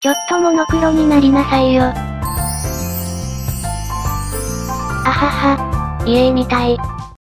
ちょっとモノクロになりなさいよ。あはは。イエーイみたい。